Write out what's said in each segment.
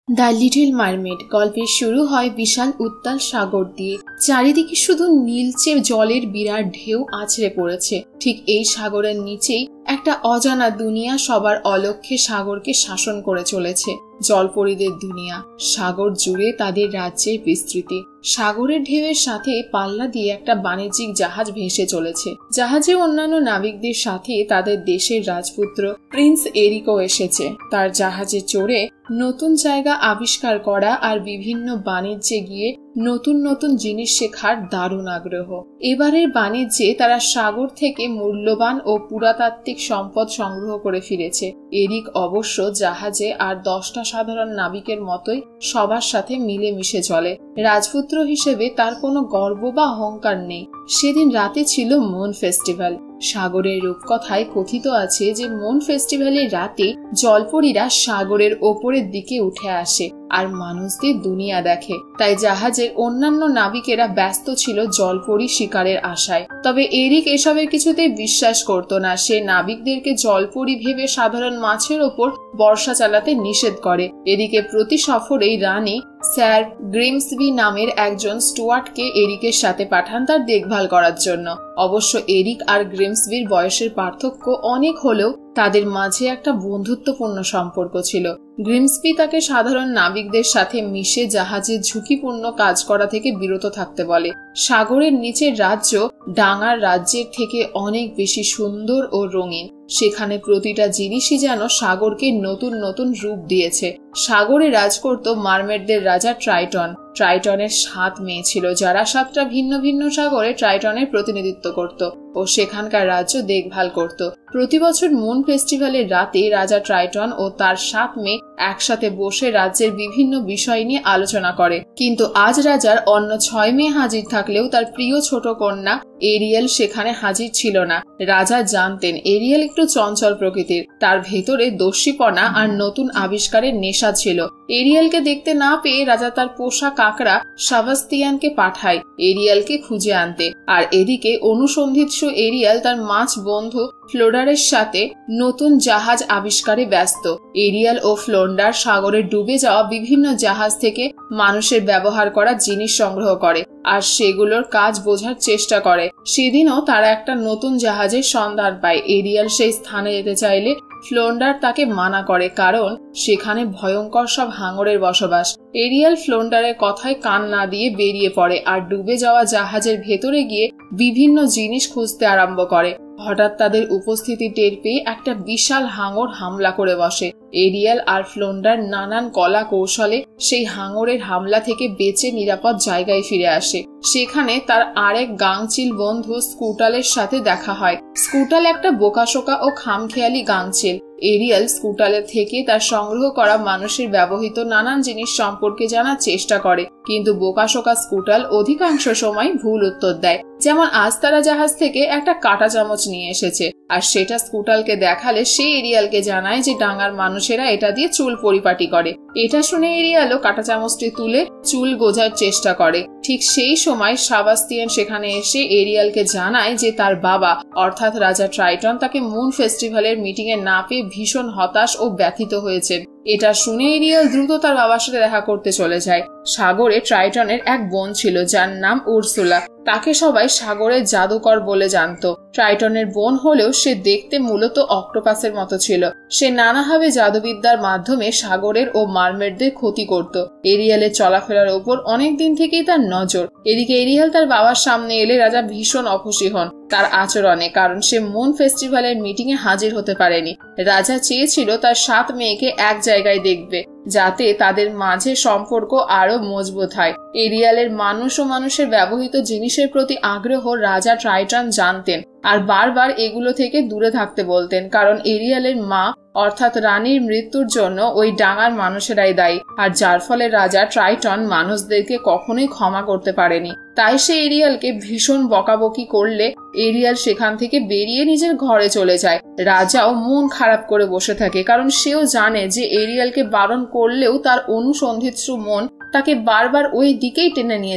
The little mermaid গল্পের শুরু হয় বিশাল উত্তাল সাগর দিয়ে। চারিদিকে শুধু নীলচে জলের বিরাট ঢেউ আছড়ে পড়েছে। ঠিক এই সাগরের নিচেই একটা অজানা দুনিয়া সবার অলক্ষ্যে সাগরকে শাসন করে চলেছে। জলপরীদের দুনিয়া। সাগর জুড়ে তাদের রাজ্যের বিস্তৃতি। সাগরের ঢেউয়ের সাথে পাল্লা দিয়ে একটা বাণিজ্যিক জাহাজ ভেসে চলেছে। জাহাজে অন্যান্য নাবিকদের সাথে তাদের দেশের রাজপুত্র প্রিন্স এরিকও এসেছে। তার জাহাজে চড়ে নতুন জায়গা আবিষ্কার করা আর বিভিন্ন বাণিজ্যে গিয়ে নতুন নতুন জিনিস শেখার দারুণ আগ্রহ। এবারের বাণিজ্যে তারা সাগর থেকে মূল্যবান ও পুরাতাত্ত্বিক সম্পদ সংগ্রহ করে ফিরেছে। এরিক অবশ্য জাহাজে আর 10টা সাধারণ নাবিকের মতোই সবার সাথে মিলেমিশে চলে। রাজপুত্র হিসেবে তার কোনো গর্ব বা অহংকার নেই। সেদিন রাতে ছিল মুন ফেস্টিভ্যাল। সাগরের রূপকথায় কথিত আছে যে মুন ফেস্টিভ্যালের রাতে জলপরীরা সাগরের ওপরের দিকে উঠে আসে আর মানুষদের দুনিয়া দেখে। তাই জাহাজের অন্যান্য নাবিকেরা ব্যস্ত ছিল জলপরী শিকারের আশায়। তবে এরিক এসবের কিছুতেই বিশ্বাস করত না। সে নাবিকদেরকে জলপরী ভেবে সাধারণ মাছের ওপর বর্ষা চালাতে নিষেধ করে। এদিকে প্রতি সফরেই রানী স্যার গ্রিমসবি নামের একজন স্টুয়ার্টকে এরিকের সাথে পাঠান তার দেখভাল করার জন্য। অবশ্য এরিক আর গ্রিমসবির বয়সের পার্থক্য অনেক হলেও তাদের মাঝে একটা বন্ধুত্বপূর্ণ সম্পর্ক ছিল। গ্রিমসবি তাকে সাধারণ নাবিকদের সাথে মিশে জাহাজের ঝুঁকিপূর্ণ কাজ করা থেকে বিরত থাকতে বলে। সাগরের নিচের রাজ্য ডাঙার রাজ্যের থেকে অনেক বেশি সুন্দর ও রঙিন। সেখানে প্রতিটা জিনিসই যেন সাগরকে নতুন নতুন রূপ দিয়েছে। সাগরে রাজ করত মারমেডদের রাজা ট্রাইটন। ট্রাইটনের 7 মেয়ে ছিল যারা 7টা ভিন্ন ভিন্ন সাগরে ট্রাইটনের প্রতিনিধিত্ব করত ও সেখানকার রাজ্য দেখভাল করত। প্রতি বছর মুন ফেস্টিভ্যালের রাতে রাজা ট্রাইটন ও তার 7 মেয়ে একসাথে বসে রাজ্যের বিভিন্ন বিষয় নিয়ে আলোচনা করে। কিন্তু আজ রাজার অন্য 6 মেয়ে হাজির থাকলেও তার প্রিয় ছোট কন্যা এরিয়েল সেখানে হাজির ছিল না। রাজা জানতেন এরিয়েল একটু চঞ্চল প্রকৃতির। তার ভেতরে দস্যিপনা আর নতুন আবিষ্কারের নেশা ছিল। এরিয়েলকে দেখতে না পেয়ে রাজা তার পোষা কাকড়া সাবাস্তিয়ানকে পাঠায় এরিয়েলকে খুঁজে আনতে। আর এদিকে অনুসন্ধিৎসু এরিয়েল তার মাছ বন্ধু ফ্লোন্ডারের সাথে নতুন জাহাজ আবিষ্কারে ব্যস্ত। এরিয়েল ও ফ্লোন্ডার সাগরে ডুবে যাওয়া বিভিন্ন জাহাজ থেকে মানুষের ব্যবহার করা জিনিস সংগ্রহ করে আর সেগুলোর কাজ বোঝার চেষ্টা করে। সেদিনও তারা একটা নতুন জাহাজের সন্ধান পায়। এরিয়েল সেই স্থানে যেতে চাইলে ফ্লোন্ডার তাকে মানা করে, কারণ সেখানে ভয়ঙ্কর সব হাঙরের বসবাস। এরিয়েল ফ্লোন্ডারের কথায় কান না দিয়ে বেরিয়ে পড়ে আর ডুবে যাওয়া জাহাজের ভেতরে গিয়ে বিভিন্ন জিনিস খুঁজতে আরম্ভ করে। হঠাৎ তাদের উপস্থিতি টের পেয়ে একটা বিশাল হাঙর হামলা করে বসে। এরিয়েল আর ফ্লোন্ডার নানান কলা কৌশলে সেই হাঙরের হামলা থেকে বেঁচে নিরাপদ জায়গায় ফিরে আসে। সেখানে তার আরেক গাংচিল বন্ধু স্কুটালের সাথে দেখা হয়। স্কুটাল একটা বোকাশোকা ও খামখেয়ালি গাংচিল। এরিয়েল স্কুটালের থেকে তার সংগ্রহ করা মানুষের ব্যবহৃত নানান জিনিস সম্পর্কে জানার চেষ্টা করে, কিন্তু বোকাশোকা স্কুটাল অধিকাংশ সময় ভুল উত্তর দেয়। যেমন আজ তারা জাহাজ থেকে একটা কাঁটা চামচ নিয়ে এসেছে আর সেটা স্কুটালকে দেখালে সে এরিয়েলকে জানায় যে ডাঙার মানুষেরা এটা দিয়ে চুল পরিপাটি করে। এটা শুনে এরিয়েলও কাঁটা চামচটি তুলে চুল গোজার চেষ্টা করে। ঠিক সেই সময় সাবাস্তিয়ান সেখানে এসে এরিয়েলকে জানায় যে তার বাবা অর্থাৎ রাজা ট্রাইটন তাকে মুন ফেস্টিভ্যালের মিটিং এ না পেয়ে ভীষণ হতাশ ও ব্যথিত হয়েছেন। এটা শুনে এরিয়েল দ্রুত তার বাবার সাথে দেখা করতে চলে যায়। সাগরে ট্রাইটনের এক বোন ছিল যার নাম উর্সুলা। তাকে সবাই সাগরের জাদুকর বলে জানত। ট্রাইটনের বোন হলেও সে দেখতে মূলত অক্টোপাসের মতো ছিল। সে নানাভাবে জাদুবিদ্যার মাধ্যমে সাগরের ও মারমেডদের ক্ষতি করত। এরিয়েলের চলাফেরার উপর অনেকদিন থেকেই তার নজর। এদিকে এরিয়েল তার বাবার সামনে এলে রাজা ভীষণ অখুশি হন তার আচরণে, কারণ সে মুন ফেস্টিভ্যালের মিটিং এ হাজির হতে পারেনি। রাজা চেয়েছিল তার 7 মেয়েকে এক জায়গায় দেখবে যাতে তাদের মাঝে সম্পর্ক আরো মজবুত হয়। এরিয়েলের মানুষ ও মানুষের ব্যবহৃত জিনিসের প্রতি আগ্রহ রাজা ট্রাইটন জানতেন আর বারবার এগুলো থেকে দূরে থাকতে বলতেন, কারণ এরিয়েলের মা অর্থাৎ রানীর মৃত্যুর জন্য ওই ডাঙার মানুষেরাই দায়ী, আর যার ফলে রাজা ট্রাইটন মানুষদেরকে কখনোই ক্ষমা করতে পারেনি। তাই সে এরিয়েলকে ভীষণ বকাবকি করলে এরিয়েল সেখান থেকে বেরিয়ে নিজের ঘরে চলে যায়। রাজাও মন খারাপ করে বসে থাকে, কারণ সেও জানে যে এরিয়েলকে বারণ করলেও তার অনুসন্ধিৎসু মন তাকে বারবার ওই দিকেই টেনে নিয়ে যাবে।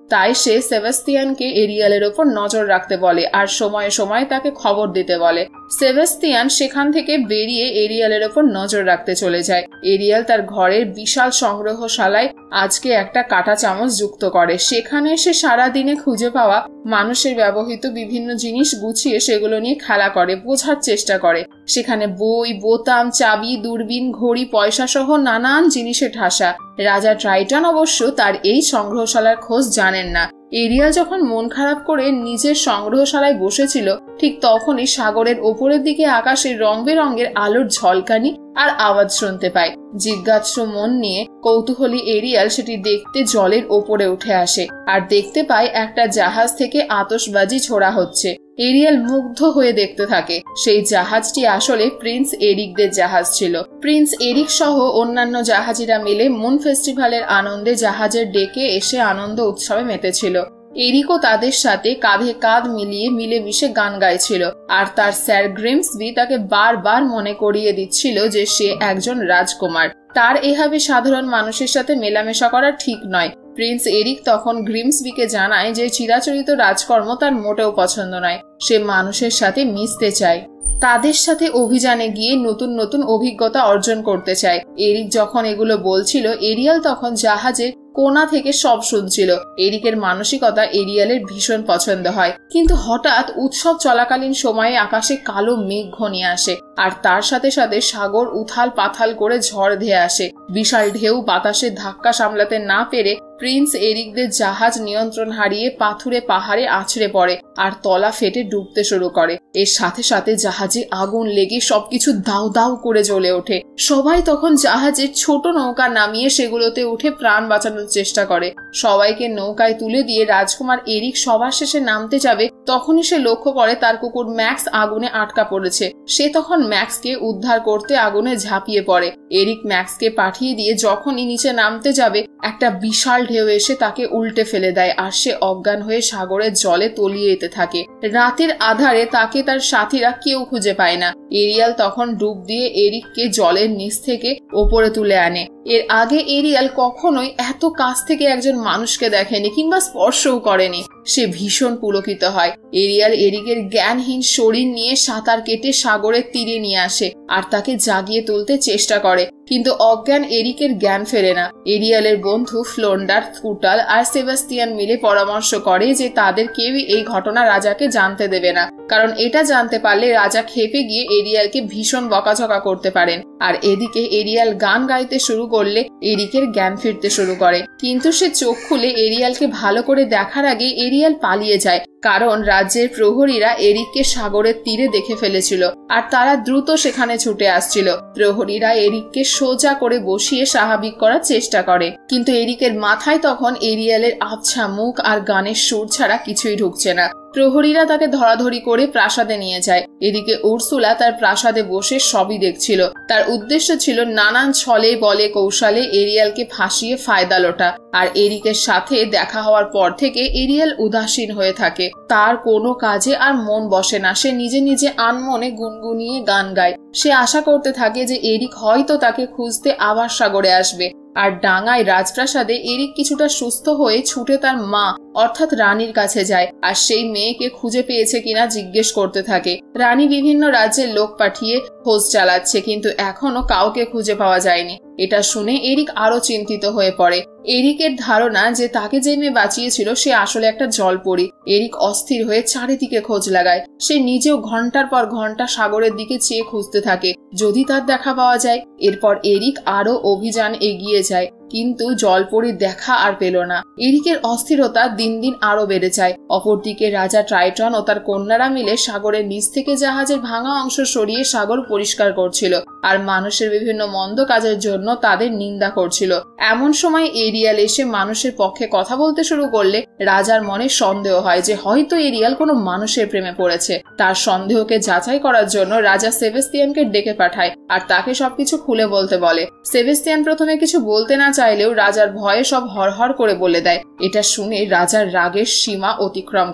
তাই সে সেবাস্তিয়ানকে এরিয়ালের ওপর নজর রাখতে বলে আর সময়ে সময়ে তাকে খবর দিতে বলে। সেবাস্তিয়ান সেখান থেকে বেরিয়ে এরিয়ালের ওপর নজর রাখতে চলে যায়। এরিয়াল তার ঘরের বিশাল সংগ্রহশালায় আজকে একটা কাঁটা চামচ যুক্ত করে। সেখানে সে সারাদিনে খুঁজে পাওয়া মানুষের ব্যবহৃত বিভিন্ন জিনিস গুছিয়ে সেগুলো নিয়ে খেলা করে, বোঝার চেষ্টা করে। সেখানে বই, বোতাম, চাবি, দূরবীন, ঘড়ি, পয়সা সহ নানান জিনিসে ঠাসা। রাজা ট্রাইটন অবশ্য তার এই সংগ্রহশালার খোঁজ জানেন না। এরিয়াল যখন মন খারাপ করে নিজের সংগ্রহশালায় বসেছিল, ঠিক তখনই সাগরের ওপরের দিকে আকাশে রং বেরঙের আলোর ঝলকানি আর আওয়াজ শুনতে পায়। জিজ্ঞাসু মন নিয়ে কৌতূহলী এরিয়াল সেটি দেখতে জলের ওপরে উঠে আসে আর দেখতে পায় একটা জাহাজ থেকে আতশবাজি ছোড়া হচ্ছে। এরিয়াল মুগ্ধ হয়ে দেখতে থাকে। সেই জাহাজটি আসলে প্রিন্স এরিকদের জাহাজ ছিল। প্রিন্স এরিক সহ অন্যান্য জাহাজিরা মিলে মুন ফেস্টিভ্যালের আনন্দে জাহাজের ডেকে এসে আনন্দ উৎসবে মেতেছিল। এরিকও তাদের সাথে কাঁধে কাঁধ মিলিয়ে মিলেমিশে গান গাইছিল আর তার স্যার গ্রিমসবি তাকে বারবার মনে করিয়ে দিচ্ছিল যে সে একজন রাজকুমার। তার এভাবে সাধারণ মানুষের সাথে মেলামেশা করা ঠিক নয়। প্রিন্স এরিক তখন গ্রিমসবিকে জানায় যে চিরাচরিত রাজকর্ম তার মোটেও পছন্দ নয়। সে মানুষের সাথে মিশতে চায়, তাদের সাথে অভিযানে গিয়ে নতুন নতুন অভিজ্ঞতা অর্জন করতে চায়। এরিক যখন এগুলো বলছিল, এরিয়াল তখন জাহাজের কোণা থেকে সব শুনছিল। এরিকের মানসিকতা এরিয়ালের ভীষণ পছন্দ হয়। কিন্তু হঠাৎ উৎসব চলাকালীন সময়ে আকাশে কালো মেঘ ঘনিয়ে আসে আর তার সাথে সাথে সাগর উথাল পাথাল করে ঝড় ধেয়ে আসে। বিশাল ঢেউ বাতাসে ধাক্কা সামলাতে না পেরে প্রিন্স এরিকদের জাহাজ নিয়ন্ত্রণ হারিয়ে পাথুরে পাহাড়ে আছড়ে পড়ে আর তলা ফেটে ডুবতে শুরু করে। এর সাথে সাথে জাহাজে আগুন লেগে সবকিছু দাউ দাউ করে জ্বলে ওঠে। সবাই তখন জাহাজের ছোট নৌকা নামিয়ে সেগুলোতে উঠে প্রাণ বাঁচানোর চেষ্টা করে। সবাইকে নৌকায় তুলে দিয়ে রাজকুমার এরিক সবার শেষে নামতে যাবে, তখনই সে লক্ষ্য করে তার কুকুর ম্যাক্স আগুনে আটকা পড়েছে। সে তখন ম্যাক্সকে উদ্ধার করতে আগুনে ঝাঁপিয়ে পড়ে। এরিক ম্যাক্সকে পাঠিয়ে দিয়ে যখনই নিচে নামতে যাবে, একটা বিশাল ঢেউ এসে তাকে উল্টে ফেলে দেয় আর সে অজ্ঞান হয়ে সাগরের জলে তলিয়ে যেতে থাকে। রাতের আধারে তাকে তার সাথীরা কেউ খুঁজে পায় না। এরিয়াল তখন ডুব দিয়ে এরিককে জলের নিচ থেকে ওপরে তুলে আনে। এর আগে এরিয়াল কখনোই এত কাছ থেকে একজন মানুষকে দেখেনি কিংবা স্পর্শও করেনি। সে ভীষণ পুলকিত হয়। এরিয়াল এরিকের জ্ঞানহীন শরীর নিয়ে সাঁতার কেটে সাগরের তীরে নিয়ে আসে আর তাকে জাগিয়ে তুলতে চেষ্টা করে, কিন্তু অজ্ঞান এরিকের জ্ঞান ফেরে না। এরিয়ালের বন্ধু ফ্লোন্ডার, স্কুটাল আর সেবাস্তিয়ান মিলে পরামর্শ করে যে তাদের কেউই এই ঘটনা রাজাকে জানতে দেবে না, কারণ এটা জানতে পারলে রাজা ক্ষেপে গিয়ে এরিয়ালকে ভীষণ বকাঝকা করতে পারেন। আর এদিকে এরিয়াল গান গাইতে শুরু করলে এরিকের জ্ঞান ফিরতে শুরু করে, কিন্তু সে চোখ খুলে এরিয়ালকে ভালো করে দেখার আগে এরিয়াল পালিয়ে যায়, কারণ রাজ্যের প্রহরীরা এরিককে সাগরের তীরে দেখে ফেলেছিল আর তারা দ্রুত সেখানে ছুটে আসছিল। প্রহরীরা এরিককে সোজা করে বসিয়ে স্বাভাবিক করার চেষ্টা করে, কিন্তু এরিকের মাথায় তখন এরিয়ালের আবছা মুখ আর গানের সুর ছাড়া কিছুই ঢুকছে না। প্রহরীরা তাকে ধরাধরি করে প্রাসাদে নিয়ে যায়। এদিকে উর্সুলা তার প্রাসাদে বসে সবই দেখছিল। তার উদ্দেশ্য ছিল নানান ছলে বলে কৌশলে এরিয়ালকে ফাঁসিয়ে ফায়দা লোটা। আর এরিকের সাথে দেখা হওয়ার পর থেকে এরিয়াল উদাসীন হয়ে থাকে। তার কোনো কাজে আর মন বসে না। সে নিজে নিজে আনমনে গুনগুনিয়ে গান গায়। সে আশা করতে থাকে যে এরিক হয়তো তাকে খুঁজতে আবার সাগরে আসবে। আর ডাঙায় রাজপ্রাসাদে এরিক কিছুটা সুস্থ হয়ে ছুটে তার মা অর্থাৎ রানীর কাছে যায় আর সেই মেয়েকে খুঁজে পেয়েছে কিনা জিজ্ঞেস করতে থাকে। রানী বিভিন্ন রাজ্যের লোক পাঠিয়ে খোঁজ চালাচ্ছে, কিন্তু এখনো কাউকে খুঁজে পাওয়া যায়নি। এটা শুনে এরিক আরো চিন্তিত হয়ে পড়ে। এরিকের ধারণা যে তাকে যে মেয়ে বাঁচিয়েছিল সে আসলে একটা জলপরী। এরিক অস্থির হয়ে চারিদিকে খোঁজ লাগায়। সে নিজেও ঘন্টার পর ঘন্টা সাগরের দিকে চেয়ে খুঁজতে থাকে, যদি তার দেখা পাওয়া যায়। এরপর এরিক আরো অভিযান এগিয়ে যায়, কিন্তু জলপরীর দেখা আর পেল না। এরিকের অস্থিরতা দিন দিন আরো বেড়ে যায়। অপরদিকে রাজা ট্রাইটন ও তার কন্যারা মিলে সাগরের নিচ থেকে জাহাজের ভাঙা অংশ সরিয়ে সাগর পরিষ্কার করছিল আর মানুষের বিভিন্ন মন্দ কাজের জন্য তাদের নিন্দা করছিল। এমন সময় এরিয়াল এসে মানুষের পক্ষে কথা বলতে শুরু করলে রাজার মনে সন্দেহ হয় যে হয়তো এরিয়াল কোনো মানুষের প্রেমে পড়েছে। তার সন্দেহকে যাচাই করার জন্য রাজা সেবাস্তিয়ানকে ডেকে পাঠায় আর তাকে সবকিছু খুলে বলতে বলে। সেবাস্তিয়ান প্রথমে কিছু বলতে না চাইলেও রাজার ভয়ে সব হরহর করে বলে দেয়। এটা শুনে রাজার রাগের সীমা অতিক্রম করে।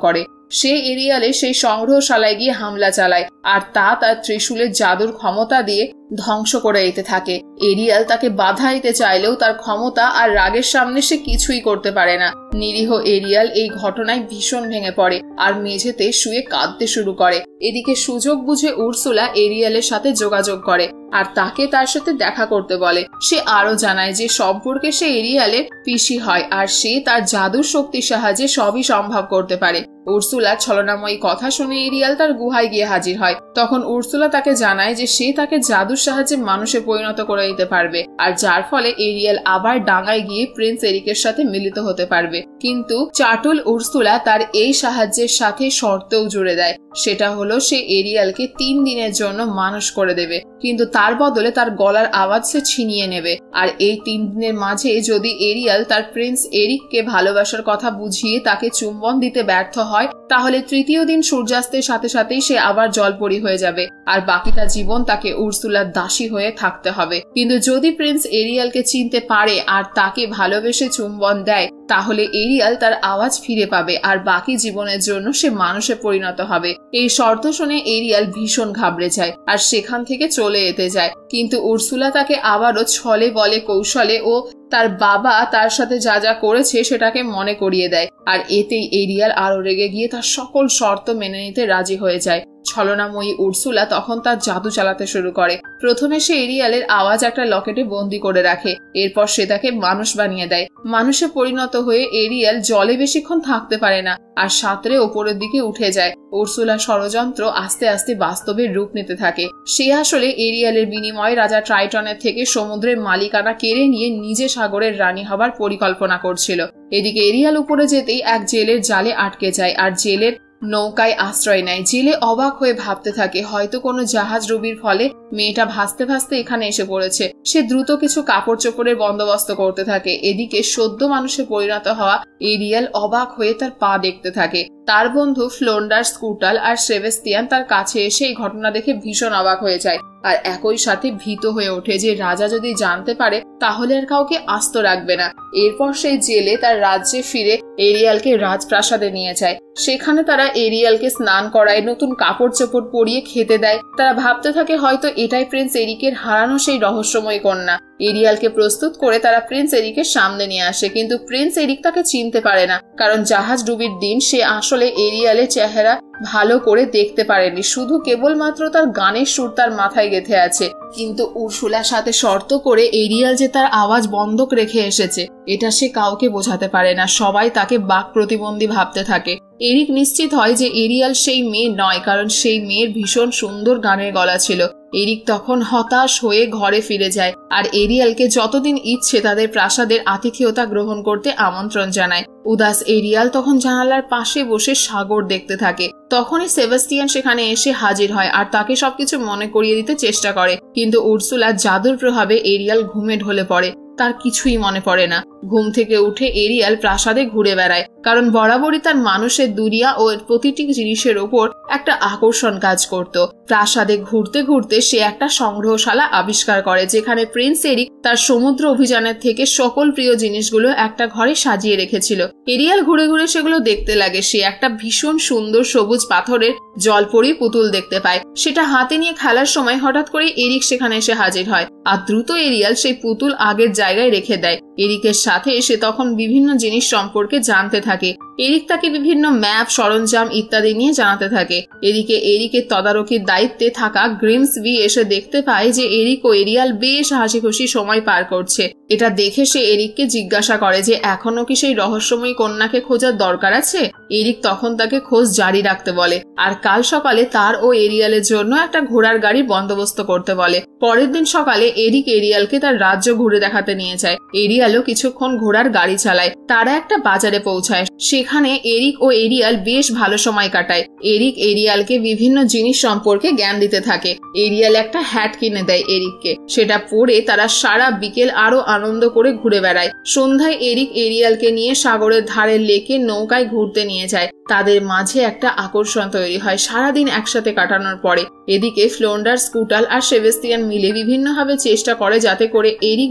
সে এরিয়ালে সেই সংগ্রহশালায় গিয়ে হামলা চালায় আর তা তার ত্রিশূলের জাদুর ক্ষমতা দিয়ে ধ্বংস করে দিতে থাকে। এরিয়াল তাকে বাধা দিতে চাইলেও তার ক্ষমতা আর রাগের সামনে সে কিছুই করতে পারে না। নিরীহ এরিয়াল এই ঘটনায় ভীষণ ভেঙে পড়ে আর মেঝেতে শুয়ে কাঁদতে শুরু করে। এদিকে সুযোগ বুঝে উর্সুলা এরিয়ালের সাথে যোগাযোগ করে আর তাকে তার সাথে দেখা করতে বলে। সে আরো জানায় যে সম্পর্কে সে এরিয়ালের পিসি হয় আর সে তার জাদুর শক্তির সাহায্যে সবই সম্ভব করতে পারে। উর্সুলার ছলনাময়ী কথা শুনে এরিয়াল তার গুহায় গিয়ে হাজির হয়। তখন উর্সুলা তাকে জানায় যে সে তাকে জাদুর সাহায্যে মানুষে পরিণত করে দিতে পারবে আর যার ফলে এরিয়াল আবার ডাঙায় গিয়ে প্রিন্স এরিকের সাথে মিলিত হতে পারবে। কিন্তু চাটুল উর্সুলা তার এই সাহায্যের সাথে শর্তও জুড়ে দেয়, সেটা হলো সে এরিয়ালকে 3 দিনের জন্য মানুষ করে দেবে, কিন্তু তার বদলে তার গলার আওয়াজ সে ছিনিয়ে নেবে। আর এই 3 দিনের মাঝে যদি এরিয়াল তার প্রিন্স এরিককে ভালোবাসার কথা বুঝিয়ে তাকে চুম্বন দিতে ব্যর্থ হয় তাহলে তৃতীয় দিন সূর্যাস্তের সাথে সাথেই সে আবার জলপরি হয়ে যাবে আর বাকিটা জীবন তাকে উর্সুলার দাসী হয়ে থাকতে হবে। কিন্তু যদি প্রিন্স এরিয়ালকে চিনতে পারে আর তাকে ভালোবেসে চুম্বন দেয় তাহলে এরিয়াল তার আওয়াজ ফিরে পাবে আর বাকি জীবনের জন্য সে মানুষে পরিণত হবে। এই শর্ত শুনে এরিয়াল ভীষণ ঘাবড়ে যায় আর সেখান থেকে চলে যেতে যায়। কিন্তু উর্সুলা তাকে আবারও ছলে বলে কৌশলে ও তার বাবা তার সাথে যা যা করেছে সেটাকে মনে করিয়ে দেয় আর এতেই এরিয়াল আরো রেগে গিয়ে তার সকল শর্ত মেনে নিতে রাজি হয়ে যায়। ছলনাময়ী উর্সুলা তখন তার জাদু চালাতে শুরু করে। প্রথমে সে এরিয়ালের আওয়াজ একটা লকেটে বন্দি করে রাখে, এরপর সে তাকে মানুষ বানিয়ে দেয়। মানুষে পরিণত হয়ে এরিয়াল জলে বেশিক্ষণ থাকতে পারে না আর সাঁতরে ওপরের দিকে উঠে যায়। উর্সুলার ষড়যন্ত্র আস্তে আস্তে বাস্তবের রূপ নিতে থাকে। সে আসলে এরিয়ালের বিনিময়ে রাজা ট্রাইটনের থেকে সমুদ্রের মালিকানা কেড়ে নিয়ে নিজে সাগরের রানী হবার পরিকল্পনা করছিল। এদিকে এরিয়াল উপরে যেতেই এক জেলের জালে আটকে যায় আর জেলের নৌকায় আশ্রয় নেয়। জেলে অবাক হয়ে ভাবতে থাকে হয়তো কোনো জাহাজ ডুবির ফলে মেয়েটা ভাসতে ভাসতে এখানে এসে পড়েছে। সে দ্রুত কিছু কাপড় চোপড়ের বন্দোবস্ত করতে থাকে। এদিকে সদ্য মানুষে পরিণত হওয়া এরিয়াল অবাক হয়ে তার পা দেখতে থাকে। তার বন্ধু ফ্লোন্ডার, স্কুটাল আর সেবেস্তিয়ান তার কাছে এসে এই ঘটনা দেখে ভীষণ অবাক হয়ে যায় আর একই সাথে ভীত হয়ে ওঠে যে রাজা যদি জানতে পারে তাহলে আর কাউকে আস্ত রাখবে না। এরপর সেই জেলে তার রাজ্যে ফিরে এরিয়ালকে রাজপ্রাসাদে নিয়ে যায়। সেখানে তারা এরিয়ালকে স্নান করায়, নতুন কাপড় চোপড় পরিয়ে খেতে দেয়। তারা ভাবতে থাকে হয়তো এটাই প্রিন্স এরিকের হারানো সেই রহস্যময় কন্যা। এরিয়ালকে প্রস্তুত করে তারা প্রিন্স এরিকের সামনে নিয়ে আসে, কিন্তু প্রিন্স এরিক তাকে চিনতে পারে না, কারণ জাহাজ ডুবির দিন সে আসলে এরিয়ালের চেহারা ভালো করে দেখতে পারেনি, শুধু কেবলমাত্র তার গানের সুর তার মাথায় গেঁথে আছে। কিন্তু উর্সুলার সাথে শর্ত করে এরিয়াল যে তার আওয়াজ বন্ধক রেখে এসেছে এটা সে কাউকে বোঝাতে পারে না। সবাই তাকে বাক প্রতিবন্ধী ভাবতে থাকে। এরিক নিশ্চিত হয় যে এরিয়াল সেই মেয়ে নয়, কারণ সেই মেয়ের ভীষণ সুন্দর গানের গলা ছিল। এরিক তখন হতাশ হয়ে ঘরে ফিরে যায় আর এরিয়ালকে যতদিন ইচ্ছে তাদের প্রাসাদের আতিথেয়তা গ্রহণ করতে আমন্ত্রণ জানায়। উদাস এরিয়াল তখন জানালার পাশে বসে সাগর দেখতে থাকে। তখনই সেবাস্টিয়ান সেখানে এসে হাজির হয় আর তাকে সবকিছু মনে করিয়ে দিতে চেষ্টা করে, কিন্তু উর্সুলার জাদুর প্রভাবে এরিয়াল ঘুমে ঢলে পড়ে। তার কিছুই মনে পড়ে না। ঘুম থেকে উঠে এরিয়াল প্রাসাদে ঘুরে বেড়ায়, কারণ বরাবরই তার মানুষের দুনিয়া ও প্রতিটি জিনিসের উপর একটা আকর্ষণ কাজ করত। প্রাসাদে ঘুরতে ঘুরতে সে একটা সংগ্রহশালা আবিষ্কার করে যেখানে প্রিন্স এরিক তার সমুদ্র অভিযানের থেকে সকল প্রিয় জিনিসগুলো একটা ঘরে সাজিয়ে রেখেছিল। এরিয়াল ঘুরে ঘুরে সেগুলো দেখতে লাগে। সে একটা ভীষণ সুন্দর সবুজ পাথরের জলপরি পুতুল দেখতে পায়। সেটা হাতে নিয়ে খেলার সময় হঠাৎ করে এরিক সেখানে এসে হাজির হয় আর দ্রুত এরিয়াল সেই পুতুল আগের জায়গায় রেখে দেয়। এরিকের সাথে সে তখন বিভিন্ন জিনিস সম্পর্কে জানতে থাকে। এরিক তাকে বিভিন্ন ম্যাপ, সরঞ্জাম ইত্যাদি নিয়ে জানাতে থাকে। এদিকে এরিকের তদারকির দায়িত্বে থাকা গ্রিমসবি এসে দেখতে পায় যে এরিক ও এরিয়াল বেশ হাসি খুশি সময় পার করছে। এটা দেখে সে এরিককে জিজ্ঞাসা করে যে এখনো কি সেই রহস্যময়ী কন্যাকে খোঁজার দরকার আছে। এরিক তখন তাকে খোঁজ জারি রাখতে বলে আর কাল সকালে তার ও এরিয়ালের জন্য একটা ঘোড়ার গাড়ির বন্দোবস্ত করতে বলে। পরের দিন সকালে এরিক এরিয়ালকে তার রাজ্য ঘুরে দেখাতে নিয়ে যায়। এরিয়ালও কিছুক্ষণ ঘোড়ার গাড়ি চালায়। তারা একটা বাজারে পৌঁছায়। সেখানে এরিক ও এরিয়াল বেশ ভালো সময় কাটায়। এরিক এরিয়ালকে বিভিন্ন জিনিস সম্পর্কে জ্ঞান দিতে থাকে। এরিয়াল একটা হ্যাট কিনে দেয় এরিককে। সেটা পরে তারা সারা বিকেল আরো আনন্দ করে ঘুরে বেড়ায়। সন্ধ্যায় এরিক এরিয়ালকে নিয়ে সাগরের ধারের লেকে নৌকায় ঘুরতে নিয়ে যায়। তাদের মাঝে একটা আকর্ষণ তৈরি হয় সারাদিন একসাথে কাটানোর পরে। এদিকে ফ্লোন্ডার, স্কুটাল আর সেবেস্তিয়ান মিলে বিভিন্নভাবে চেষ্টা করে যাতে করে এরিক যেন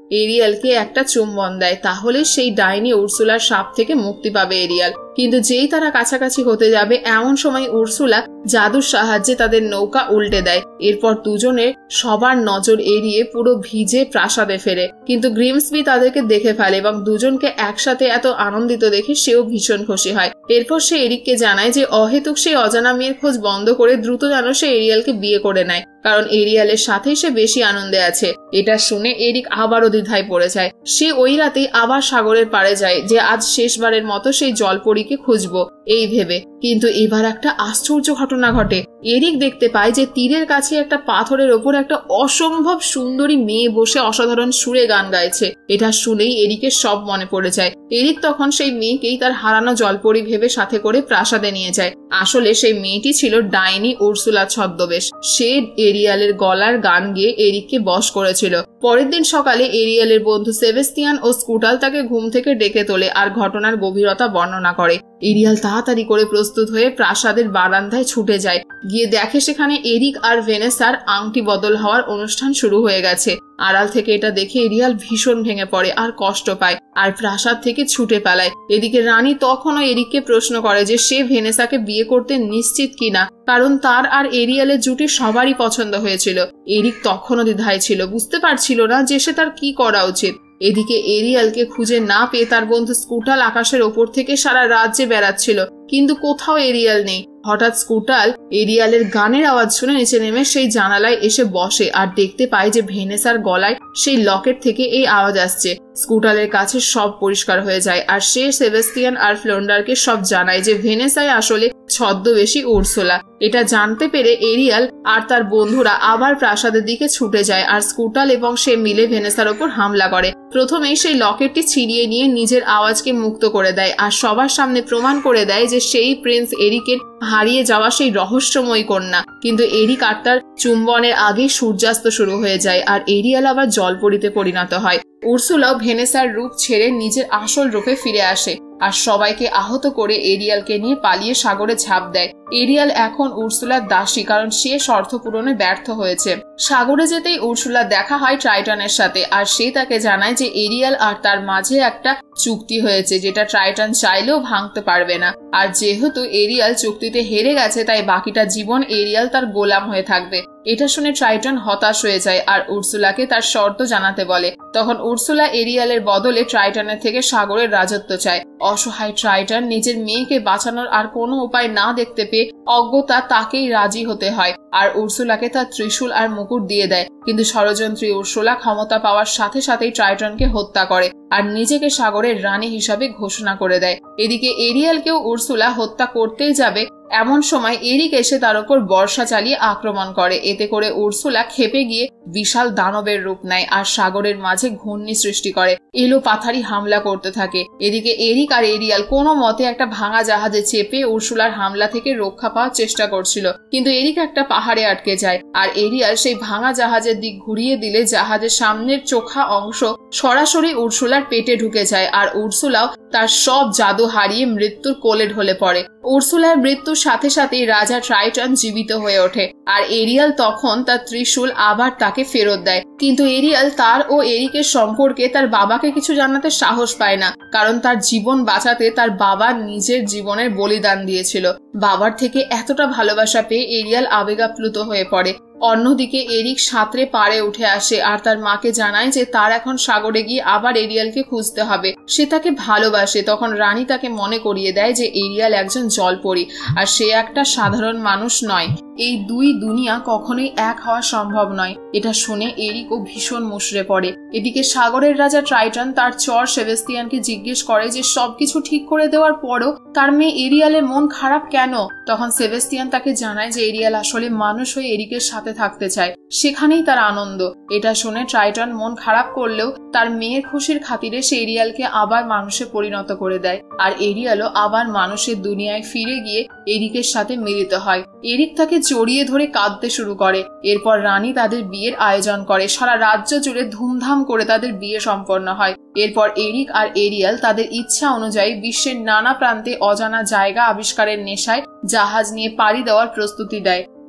এরিয়ালকে একটা চুম্বন দেয়, তাহলে সেই ডাইনি উর্সুলার সাপ থেকে মুক্তি পাবে এরিয়াল। কিন্তু যেই তারা কাছাকাছি হতে যাবে এমন সময় উর্সুলা জাদুর সাহায্যে তাদের নৌকা উল্টে দেয়। এরপর দুজনের সবার নজর এড়িয়ে পুরো ভিজে প্রাসাদে ফেরে। কিন্তু গ্রিমসবি তাদেরকে দেখে ফেলে এবং দুজনকে একসাথে এত আনন্দিত দেখে সেও ভীষণ খুশি হয়। এরপর সে এরিককে জানায় যে অহেতুক সেই অজানা মেয়ের খোঁজ বন্ধ করে দ্রুত যেন সে এরিয়ালকে বিয়ে করে নেয়, কারণ এরিয়ালের সাথেই সে বেশি আনন্দে আছে। এটা শুনে এরিক আবারও দ্বিধায় পড়ে যায়। সে ওই রাতেই আবার সাগরের পাড়ে যায় যে আজ শেষবারের মতো সেই জলপরীকে খুঁজবো এই ভেবে। কিন্তু এবার একটা আশ্চর্য ঘটনা ঘটে। এরিক দেখতে পায় যে তীরের কাছে একটা পাথরের ওপর একটা অসম্ভব সুন্দরী মেয়ে বসে অসাধারণ সুরে গান গাইছে। এটা শুনেই এরিকের সব মনে পড়ে যায়। এরিক তখন সেই মেয়েকেই তার হারানো জলপরী ভেবে সাথে করে প্রাসাদে নিয়ে যায়। আসলে সেই মেয়েটি ছিল ডাইনি উর্সুলা ছদ্মবেশ। সে এরিয়ালের গলার গান গেয়ে এরিককে বশ করেছিল। পরের দিন সকালে এরিয়ালের বন্ধু সেবেস্তিয়ান ও স্কুটাল তাকে ঘুম থেকে ডেকে তোলে আর ঘটনার গভীরতা বর্ণনা করে। এরিয়াল তাড়াতাড়ি করে প্রস্তুত হয়ে প্রাসাদের বারান্দায় ছুটে যায়। গিয়ে দেখে সেখানে এরিক আর ভেনেসার আংটি বদল হওয়ার অনুষ্ঠান শুরু হয়ে গেছে। আড়াল থেকে এটা দেখে এরিয়াল ভীষণ ভেঙে পড়ে আর কষ্ট পায় আর প্রাসাদ থেকে ছুটে পালায়। এদিকে রানী তখনও এরিককে প্রশ্ন করে যে সে ভেনেসাকে বিয়ে করতে নিশ্চিত কিনা, কারণ তার আর এরিয়ালের জুটি সবারই পছন্দ হয়েছিল। এরিক তখনও দ্বিধায় ছিল, বুঝতে পারছিল না যে সে তার কি করা উচিত। এদিকে এরিয়ালকে খুঁজে না পেয়ে তার বন্ধু স্কুটাল আকাশের ওপর থেকে সারা রাজ্যে বেড়াচ্ছিল, কিন্তু কোথাও এরিয়াল নেই। হঠাৎ স্কুটাল এরিয়ালের গানের আওয়াজ শুনে নিচে নেমে সেই জানালায় এসে বসে আর দেখতে পায় যে ভেনেসার গলায় সেই লকেট থেকে এই আওয়াজ আসছে। স্কুটালের কাছে সব পরিষ্কার হয়ে যায় আর সে সেবেস্তিয়ান আর ফ্লোন্ডারকে সব জানায় যে ভেনেসাই আসলে ছদ্মবেশী উর্সুলা। এটা জানতে পেরে এরিয়াল আর তার বন্ধুরা আবার প্রাসাদের দিকে ছুটে যায় আর স্কুটাল এবং সে মিলে ভেনেসার ওপর হামলা করে। প্রথমেই সেই লকেটটি ছিনিয়ে নিয়ে নিজের আওয়াজকে মুক্ত করে দেয় আর সবার সামনে প্রমাণ করে দেয় যে সেই প্রিন্স এরিকের হারিয়ে যাওয়া সেই রহস্যময়ী কন্যা। কিন্তু এরিক আর তার চুম্বনের আগেই সূর্যাস্ত শুরু হয়ে যায় আর এরিয়াল আবার জলপরীতে পরিণত হয়। উর্সুলাও ভেনেসার রূপ ছেড়ে নিজের আসল রূপে ফিরে আসে আর সবাইকে আহত করে এরিয়ালকে নিয়ে পালিয়ে সাগরে ঝাঁপ দেয়। এরিয়াল এখন উর্সুলার দাসী, কারণ সে শর্ত পূরণে ব্যর্থ হয়েছে। সাগরে যেতেই উর্সুলার দেখা হয় ট্রাইটনের সাথে আর সে তাকে জানায় যে এরিয়াল আর তার মাঝে একটা চুক্তি হয়েছে যেটা ট্রাইটন চাইলেও ভাঙতে পারবে না। আর যেহেতু এরিয়াল চুক্তিতে হেরে গেছে তাই বাকিটা জীবন এরিয়াল তার গোলাম হয়ে থাকবে। এটা শুনে ট্রাইটন হতাশ হয়ে যায় আর উর্সুলাকে তার শর্ত জানাতে বলে। তখন উর্সুলা এরিয়ালের বদলে ট্রাইটনের থেকে সাগরের রাজত্ব চায়। অসহায় ট্রাইটন নিজের মেয়েকে বাঁচানোর আর কোনো উপায় না দেখতে পেয়ে অজ্ঞতা তাকেই রাজি হতে হয় আর উর্সুলাকে তার ত্রিশূল আর মুকুট দিয়ে দেয়। কিন্তু ষড়যন্ত্রী উর্সুলা ক্ষমতা পাওয়ার সাথে সাথেই ট্রাইটনকে হত্যা করে আর নিজেকে সাগরের রানী হিসাবে ঘোষণা করে দেয়। এদিকে এরিয়ালকেও উর্সুলা হত্যা করতেই যাবে এমন সময় এরিক এসে তার উপর বর্ষা চালিয়ে আক্রমণ করে। এতে করে উর্সুলা ক্ষেপে গিয়ে বিশাল দানবের রূপ নেয় আর সাগরের মাঝে ঘূর্ণি সৃষ্টি করে, এলো পাথারি হামলা করতে থাকে। এদিকে এরিক আর এরিয়াল কোনো মতে একটা ভাঙা জাহাজে চেপে উর্সুলার হামলা থেকে রক্ষা পাওয়ার চেষ্টা করছিল, কিন্তু এরিক একটা পাহাড়ে আটকে যায় আর এরিয়াল সেই ভাঙা জাহাজের দিক ঘুরিয়ে দিলে জাহাজের সামনের চোখা অংশ সরাসরি উর্সুলার পেটে ঢুকে যায় আর উর্সুলাও তার সব জাদু হারিয়ে মৃত্যুর কোলে ঢলে পড়ে। উর্সুলার মৃত্যুর সাথে সাথেই রাজা ট্রাইটন জীবিত হয়ে ওঠে আর এরিয়াল তখন তার ত্রিশূল আবার তাকে ফেরত দেয়। কিন্তু এরিয়াল তার ও এরিকের সম্পর্কে তার বাবাকে কিছু জানাতে সাহস পায় না, কারণ তার জীবন বাঁচাতে তার বাবা নিজের জীবনের বলিদান দিয়েছিল। বাবার থেকে এতটা ভালোবাসা পেয়ে এরিয়াল আবেগাপ্লুত হয়ে পড়ে। অন্যদিকে এরিক সাঁতরে পাড়ে উঠে আসে আর তার মাকে জানায় যে তার এখন সাগরে গিয়ে আবার এরিয়ালকে খুঁজতে হবে। সে তাকে ভালোবাসে। তখন রানী তাকে মনে করিয়ে দেয় যে এরিয়াল একজন জলপরী আর সে একটা সাধারণ মানুষ নয়। এই দুই দুনিয়া কখনোই এক হওয়া সম্ভব নয়। এটা শুনে এরিকও ভীষণ মুষড়ে পড়ে। এদিকে সাগরের রাজা ট্রাইটন তার চর সেবেস্তিয়ানকে জিজ্ঞেস করে যে সবকিছু ঠিক করে দেওয়ার পরও তার মেয়ে এরিয়ালের মন খারাপ কেন। তখন সেবেস্তিয়ান তাকে জানায় যে এরিয়াল আসলে মানুষ হয়ে এরিকের সাথে থাকতে চায়, সেখানেই তার আনন্দ। এটা শুনে ট্রাইটন মন খারাপ করলেও তার মেয়ের খুশির খাতিরে সে এরিয়ালকে আবার মানুষে পরিণত করে দেয় আর এরিয়ালও আবার মানুষের দুনিয়ায় ফিরে গিয়ে এরিকের সাথে মিলিত হয়। এরিক তাকে জড়িয়ে ধরে কাঁদতে শুরু করে। এরপর রানী তাদের বিয়ের আয়োজন করে। সারা রাজ্য জুড়ে ধুমধাম করে তাদের বিয়ে সম্পন্ন হয়। এরপর এরিক আর এরিয়াল তাদের ইচ্ছা অনুযায়ী বিশ্বের নানা প্রান্তে অজানা জায়গা আবিষ্কারের নেশায় জাহাজ নিয়ে পাড়ি দেওয়ার প্রস্তুতি দেয়।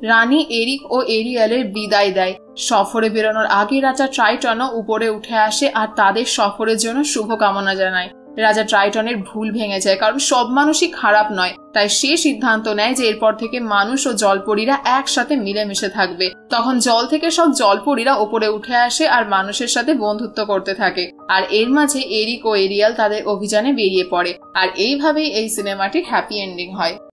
রানী এরিক ও এরিয়ালের বিদায় দেয়। সফরে বেরোনোর আগে রাজা ট্রাইটনও উপরে উঠে আসে আর তাদের সফরের জন্য শুভকামনা জানায়। রাজা ট্রাইটনের ভুল ভেঙে যায়, কারণ সব মানুষই খারাপ নয়। তাই সে সিদ্ধান্ত নেয় যে এরপর থেকে মানুষ ও জলপরীরা একসাথে মিলেমিশে থাকবে। তখন জল থেকে সব জলপরীরা উপরে উঠে আসে আর মানুষের সাথে বন্ধুত্ব করতে থাকে। আর এর মাঝে এরিক ও এরিয়াল তাদের অভিযানে বেরিয়ে পড়ে। আর এইভাবেই এই সিনেমাটির হ্যাপি এন্ডিং হয়।